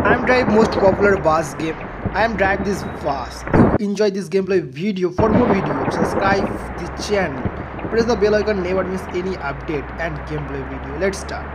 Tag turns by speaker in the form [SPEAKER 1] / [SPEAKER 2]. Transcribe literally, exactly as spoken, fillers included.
[SPEAKER 1] I'm Drive most popular bus game. I am Drive this fast. If you enjoy this gameplay video, for more videos, subscribe the channel. Press the bell icon, never miss any update and gameplay video. Let's start.